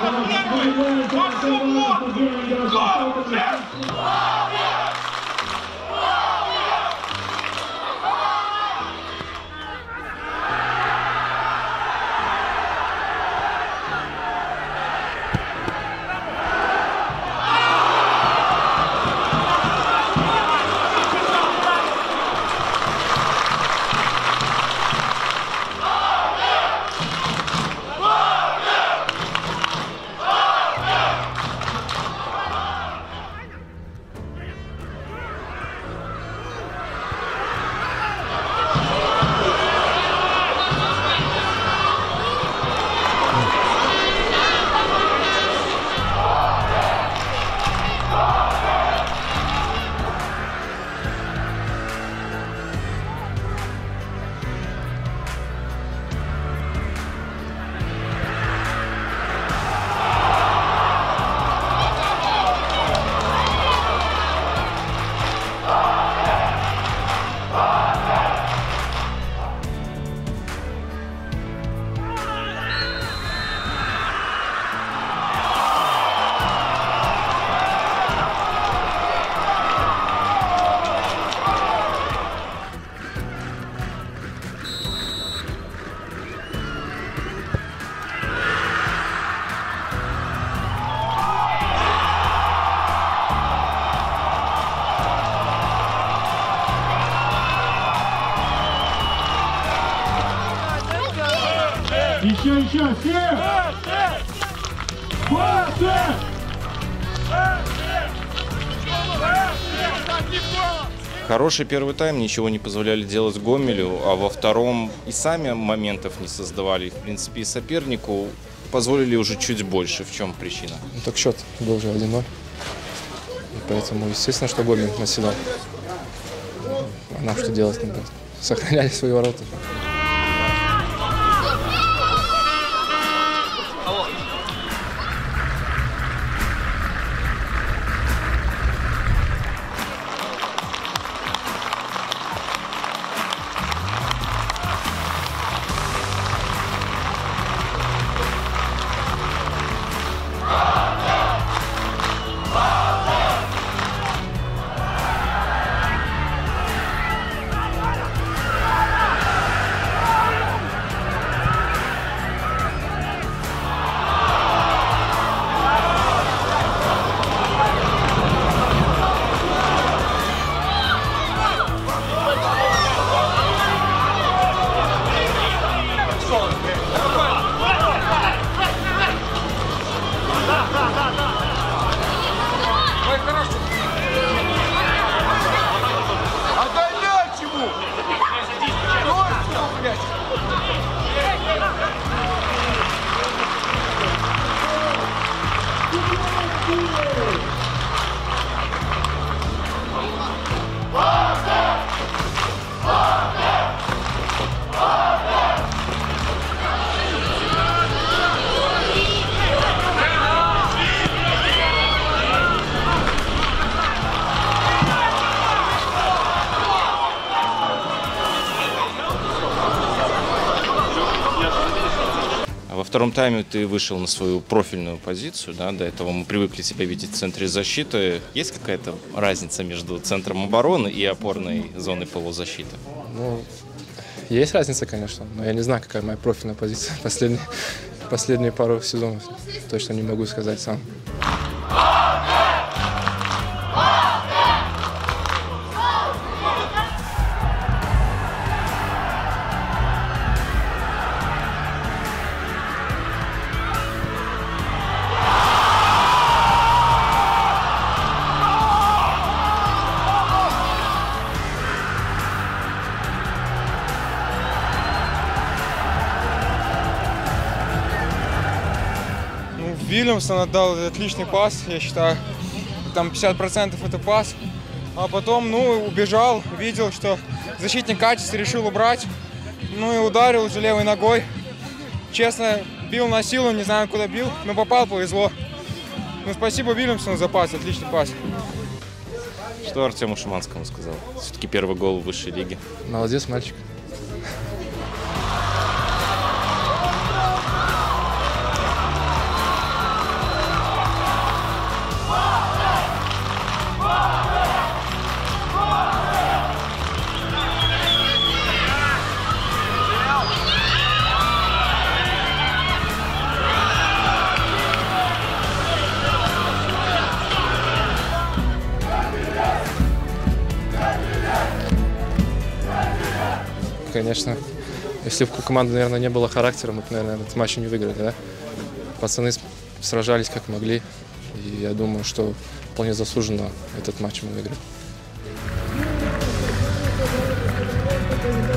Еще, все! Хороший первый тайм, ничего не позволяли делать Гомелю, а во втором и сами моментов не создавали. В принципе, и сопернику позволили уже чуть больше. В чем причина? Ну, так счет был уже 1-0. Поэтому, естественно, что Гомель наседал. А нам что делать надо? Сохраняли свои ворота. Во втором тайме ты вышел на свою профильную позицию, да? До этого мы привыкли тебя видеть в центре защиты. Есть какая-то разница между центром обороны и опорной зоной полузащиты? Ну, есть разница, конечно, но я не знаю, какая моя профильная позиция последние пару сезонов. Точно не могу сказать сам. Вильямсон отдал отличный пас, я считаю, там 50% это пас. А потом, убежал, видел, что защитник катится, решил убрать. И ударил уже левой ногой. Честно, бил на силу, не знаю, куда бил, но попал, повезло. Спасибо Вильямсону за пас, отличный пас. Что Артему Шиманскому сказал? Все-таки первый гол в высшей лиге. Молодец, мальчик. конечно. Если бы у команды, наверное, не было характера, мы бы, наверное, этот матч не выиграли, да? Пацаны сражались как могли, и я думаю, что вполне заслуженно этот матч мы выиграли.